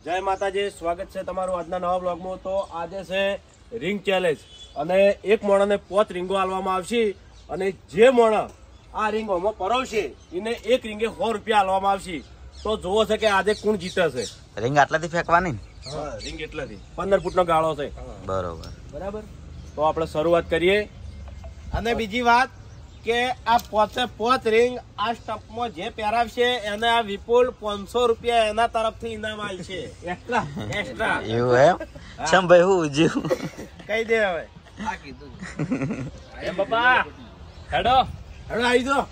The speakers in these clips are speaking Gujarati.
જય માતાજી, સ્વાગત છે તમારું આજના નવા બ્લોગમાં। તો આજે છે રિંગ ચેલેન્જ અને એક મોણાને 5 રીંગો આલવામાં આવશે અને જે મોણા આ રીંગોમાં પરોવશે એને એક રીંગે 100 રૂપિયા આલવામાં આવશે। તો જોવો છે કે આજે કોણ જીતે છે। રીંગ આટલાથી ફેંકવાની? હા, રીંગ એટલાથી 15 ફૂટનો ગાળો છે। બરાબર તો આપણે શરૂઆત કરીએ। અને બીજી વાત કે આ 5 રીંગ આ સ્ટપમાં જે પહેરાવશે એને આ વિપુલ 500 રૂપિયા એના તરફથી ઇનામ આલશે। એક્સ્ટ્રા એવું એમ? ચમ ભાઈ હું જીવ કહી દે હવે આ કીધું એ બાપા હેડો આવી જો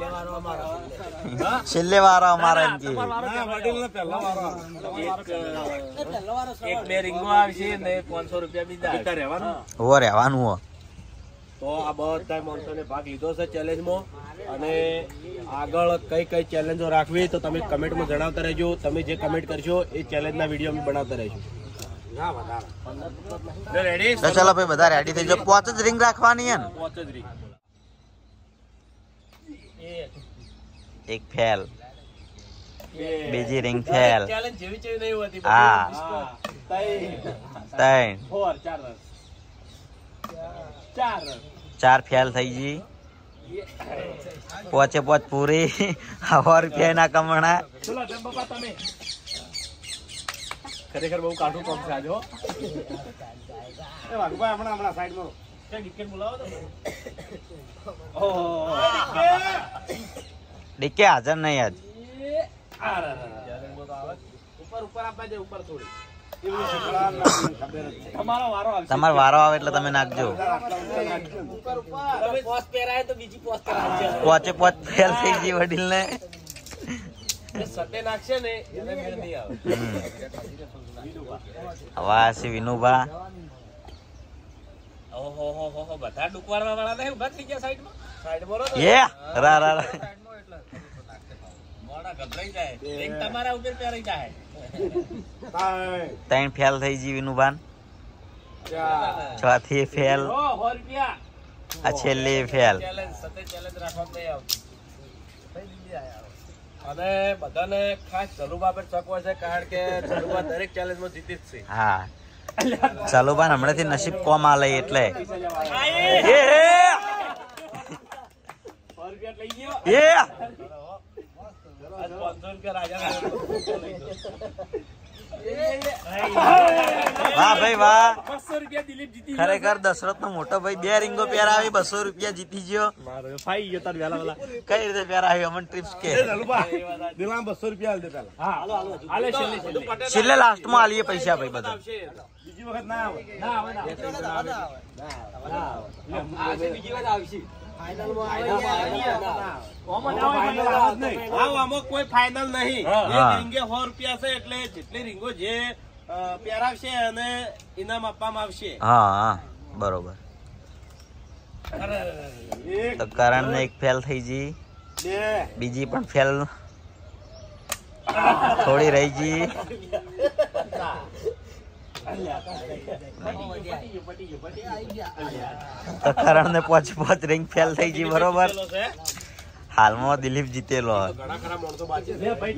છેલ્લે વારો અમારો એમ કે વડીલને પહેલો વારો એક બે રીંગો આવશે ને 500 રૂપિયા બીજા રહેવાનું હો રહેવાનું હો। તો આ બધા માણસોને ભાગ લીધો છે ચેલેન્જમાં અને આગળ કઈ કઈ ચેલેન્જો રાખવી તો તમે કમેન્ટમાં જણાવતા રહેજો। તમે જે કમેન્ટ કરશો એ ચેલેન્જના વિડીયો અમે બનાવતા રહીશું। તો ચાલો ભાઈ બધા રેડી થઈ જાઓ। 5 જ રીંગ રાખવાની હે ને? 5 જ રીંગ, એક ફેલ, બીજી રીંગ ફેલ, ચેલેન્જ જેવી જેવી નહીં હોતી। હા 4 ફેલ થઈ ગઈ। 5 પૂરી 100 રૂપિયા ના કમણા। ખરેખર બહુ કાઢું કામ છે આજે। એ વાઘભાઈ હમણાં સાઈડમાં ટિકિટ બોલાવો તો ડીકે હાજર નહીં આજ। ઉપર આપવા દે, ઉપર થોડી તમારો વારો આવે એટલે તમે નાખજો। 5 ફેલ થઈ ગઈ વડીલ ને। સટે નાખશે ને એને મેળ નહીં આવે। વાસી વિનુભા ઓહો બધા ડુકવાડવા વાળા નહીં ઉભા થઈ ગયા સાઈડમાં એ રા રા મોડા ગભરાઈ જાય એક તમારા ઉપર પહેરાઈ જાય। 3 ફેલ થઈ ગઈ વિનુભાન। 4થી ફેલ, 100 રૂપિયા આ છેલ્લી ફેલ। ચેલેન્જ સતે ચેલેન્જ રાખવા નહીં આવતી। અને બધાને ખાસ ચલુબા પર શક હોય છે કારણ કે ચલુબા દરેક ચેલેન્જમાં જીતી જ છે। હા ચાલો બાન હમણાંથી નસીબ કોમ આલે એટલે એ 100 રૂપિયા લઈ ગયો। એ 500 રૂપિયા રાજા વાહ ભાઈ વાહ। 200 રૂપિયા દિલીપ જીતી ખરેખર દશરથ નો મોટો ભાઈ 2 રીંગો પહેરાવી 200 રૂપિયા જીતી ગયો। મારો ફાઈ ગયો તાર વેલા વેલા કઈ રીતે પહેરાવી અમન ટ્રિપ્સ કે દિલામ 200 રૂપિયા આલ દે પેલા। હા હાલે છેલ્લે લાસ્ટ માં આલીએ પૈસા ભાઈ બધા। બીજી વખત ના આવે બીજી વાર આવશે। કોઈ ફાઇનલ નહીં। રીંગે 100 રૂપિયા છે એટલે જેટલી રીંગો જે પહેરાવશે અને ઇનામ આપવામાં આવશે। હા બરોબર। તો કરણ ને 1 ફેલ થઈ ગઈ, બીજી પણ ફેલ થોડી રહી ગઈ। તો કરણ ને 5 રીંગ ફેલ થઈ ગઈ બરોબર। હાલમાં દિલીપ જીતેલો। ઘણા ખરા માણસો બાકી છે। હવે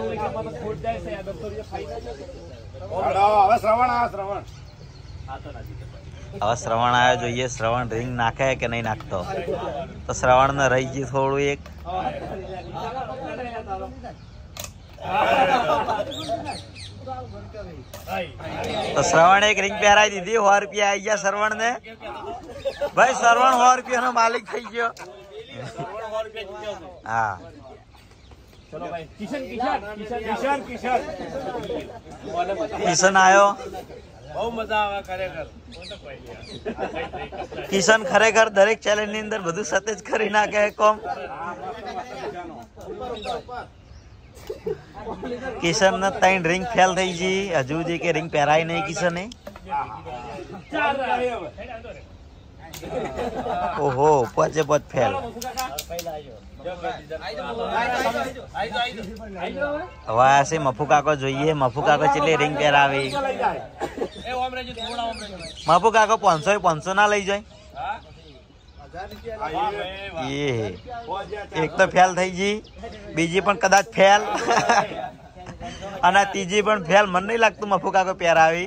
શ્રવણ આવ્યો, જોઈએ શ્રવણ રીંગ નાખે કે નહીં નાખતો। તો શ્રવણ ને રહી ગયું થોડું એક। તો શ્રવણ 1 રીંગ પહેરાઈ દીધી। 100 રૂપિયા આવી ગયા શ્રવણ ને। ભાઈ શ્રવણ 100 રૂપિયા નો માલિક થઈ ગયો। હા કિશન આવ્યો। બહુ મજા આવે ખરેખર। કિશન ખરેખર દરેક ચેલેન્જ ની અંદર બધું સતેજ કરી નાખે કોમ। કિશન ને 3 રીંગ ફેલ થઈ ગઈ। હજુ જે કે રીંગ પહેરાઈ નહીં કિશન ને। ઓહો 5 ફેલ। હવે છે મફુ કાકો, જોઈએ મફુ કાકો કેટલી રીંગ પહેરાવી। મફુ કાકો 500 ના લઈ જાય। એક તો ફેલ થઈ ગઈ, બીજી પણ કદાચ ફેલ। અને ત્રીજી પણ ફેલ. મને નહીં લાગતું મફુ કાકો પહેરાવી.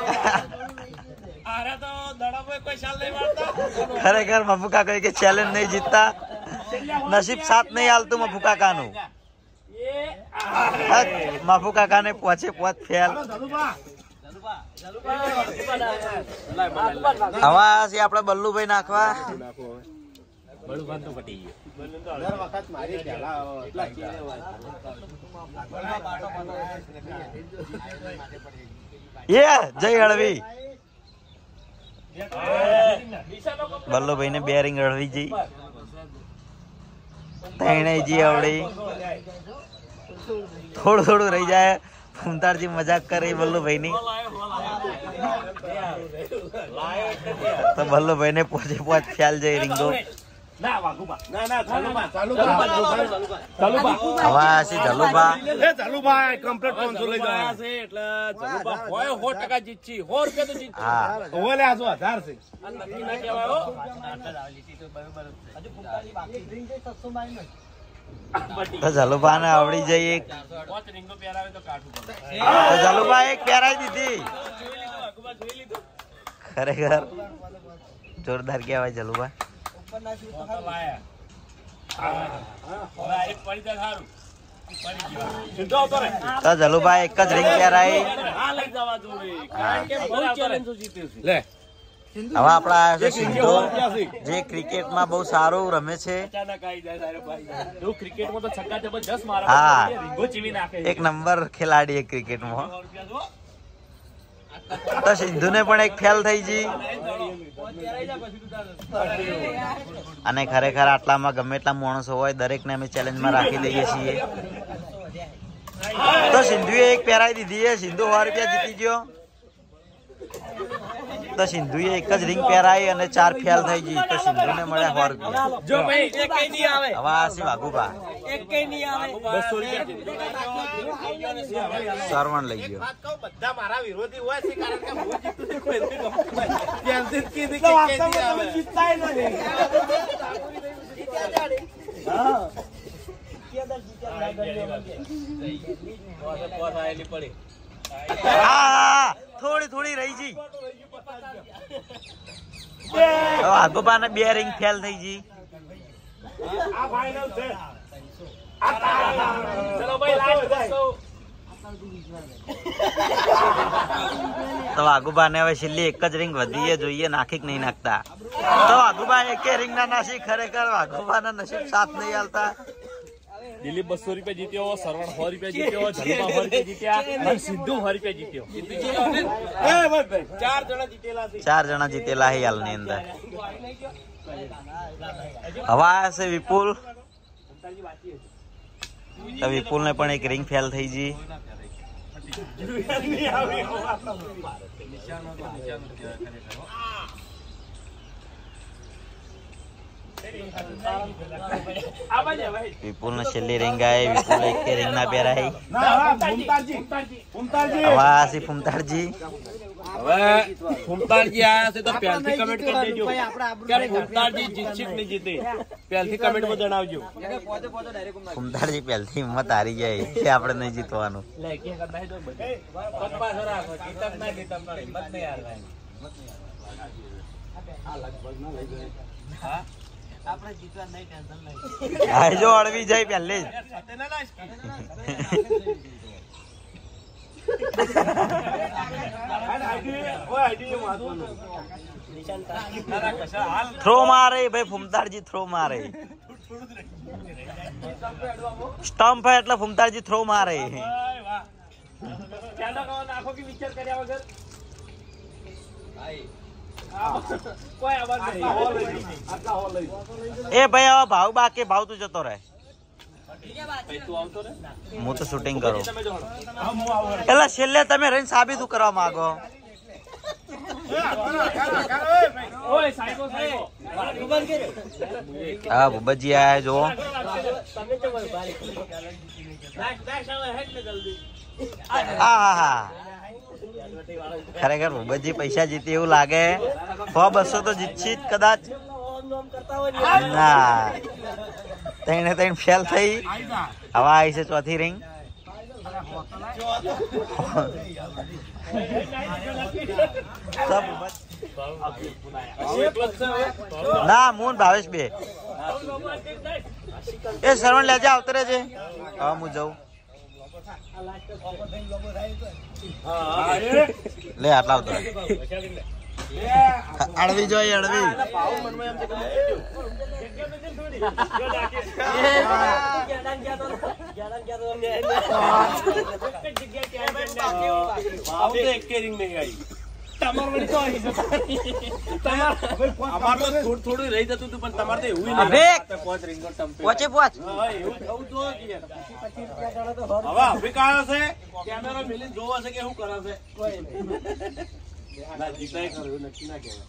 ખરેખર મફુ કાકો કે ચેલેન્જ નહીં જીતતા. નસીબ સાથ નહીં હાલતું મફુ કાકાનું. મફુ કાકાને પહોંચે પહોંચ ફેલ. હવે આપડે બલ્લુભાઈ નાખવા. જય હળવી. બલ્લુભાઈ ને બેરિંગ હળવી જઈ તણે જી આવડી. થોડું થોડું રહી જાય. ફૂમતારજી મજાક કરે બલ્લુભાઈ ની. તો બલ્લુભાઈ ને પોચે પોચ ખ્યાલ જાય રીંગો. જલુભા ને આવડી જઈ. જલુભા એક પહેરાઈ દીધી. ખરેખર જોરદાર કહેવાય જલુભા. તો જલુભા એક જ રિંગ પહેરાઈ. હવે આપડા આવ્યા છે સિંધુ, જે ક્રિકેટમાં બહુ સારું રમે છે. હા, એક નંબર ખેલાડી ક્રિકેટમાં. તો સિંધુ ને પણ એક ફેલ થઈ ગઈ. અને ખરેખર આટલામાં ગમે એટલા માણસો હોય દરેક ને અમે ચેલેન્જમાં રાખી દઈએ છીએ. તો સિંધુએ એક પહેરાઈ દીધી છે. સિંધુ 100 રૂપિયા જીતી ગયો. તો સિંધુએ એક જ રિંગ પહેરાઈ અને 4 ફેલ થઈ ગઈ. તો સિંધુ ને મળ્યા 100 રૂપિયા. હવે વાઘુભા સરવણ લઈ ગયો. બધા મારા વિરોધી હોય છે, કારણ કે હું જીતું. થોડી થોડી રહી ગઈ. વાઘુભા ને 2 રિંગ ફેલ થઈ ગઈ. તો વાઘુભા ને હવે છેલ્લી એક જ રિંગ વધી જોઈએ નાખી કે નહીં નાખતા. તો વાઘુભા એકે રિંગ ના નાસી. ખરેખર વાઘુભા ના નસીબ સાથ નહીં હાલતા. દિલીપ 200 રૂપિયા જીત્યો, સરવણ 100 રૂપિયા જીત્યો, જલુભા 100 રૂપિયા જીત્યા અને સિંધુ 100 રૂપિયા જીત્યો. 4 જણા જીતેલા છે. 4 જણા જીતેલા છે હાલ ની અંદર. હવા છે વિપુલ. તો વિપુલ ને પણ એક રિંગ ફેલ થઈ ગઈ. વિપુલ ને છેલ્લી રિંગ આવી. વિપુલ એક રિંગ ના પહેરાઈ. ફુમતારજી હવે ફુમતારજી આયા છે તો પહેલથી કમેન્ટ કરી દેજો કે ફુમતારજી જીતશે કે નહીં જીતે. પહેલથી કમેન્ટમાં જણાવજો. ફુમતારજી પહેલથી હિંમત હારી જાય કે આપણે નહીં જીતવાનું. જો અડવી જાય પહેલે જ. થ્રો મારે ભાઈ. ફુમતારજી થ્રો મારે. સ્ટમ્પ હે એટલે ફુમતારજી થ્રો મારે. એ ભાઈ હવે ભાવ બાકી ભાવ તું જતો રહે. હું તો શૂટિંગ કરું. એટલે છેલ્લે તમે રહીને સાબિત કરવા માંગો. હા ભૂપતજી આયા જો. ખરેખર ભૂપતજી પૈસા જીતે એવું લાગે. 100-200 તો જીતશી કદાચ. ના, 3 ફેલ થઈ. હવે આવી છે ચોથી રિંગ. ના મૂન ભાવેશ બે એ શ્રવણ લેજે આવતરે છે. હા હું જાઉં લે આટલા આવતરે અડવી જોઈએ અડવી થોડું રહી જતું હતું પણ તમારે તો એવું પહોંચે પહોંચ હવે કયો છે કેમેરો મિલીને જોવો છે કે શું કરે છે ના જીતાય ખરું નક્કી ના કહેવાય.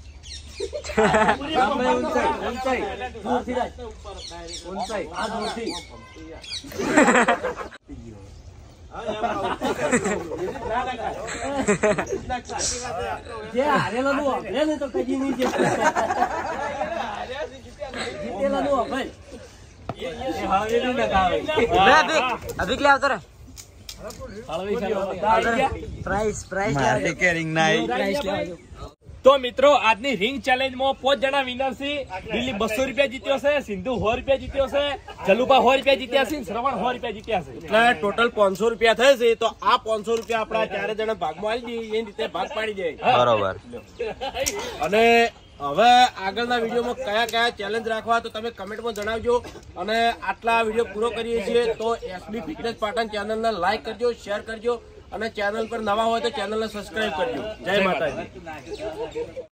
જે હારેલો નું અભરે ને તો કદી નહીં જીતેલા નું અભરે અભિક લે આવતો રે તો મિત્રો આજની રિંગ ચેલેન્જમાં 5 જણા વિનર છે. દિલ્હી 200 રૂપિયા જીત્યો છે, સિંધુ 100 રૂપિયા જીત્યો છે, જલુબા 100 રૂપિયા જીત્યા છે, શ્રવણ 100 રૂપિયા જીત્યા છે. એટલે ટોટલ 500 રૂપિયા થાય છે. તો આ 500 રૂપિયા આપડા 4 જણા ભાગમાં આવી દઈએ એ રીતે ભાગ પાડી દે. બરોબર. અને હવે આગળના વિડીયોમાં કયા કયા ચેલેન્જ રાખવા તો તમે કમેન્ટમાં જણાવજો. અને આટલા વિડીયો પૂરો કરીએ છીએ તો એસબી ફિટનેસ પાટણ ચેનલને લાઈક કરજો, શેર કરજો અને ચેનલ પર નવા હોય તો ચેનલને સબસ્ક્રાઇબ કરજો. જય માતાજી.